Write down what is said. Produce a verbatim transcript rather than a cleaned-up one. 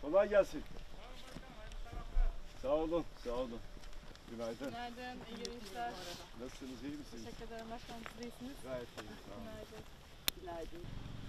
Kolay gelsin. Sağ olun, sağ olun. Günaydın. Günaydın, iyi işler. Nasılsınız, iyi misiniz? Teşekkür ederim başkanım, siz iyisiniz. Gayet iyi, sağ olun. Günaydın. Günaydın.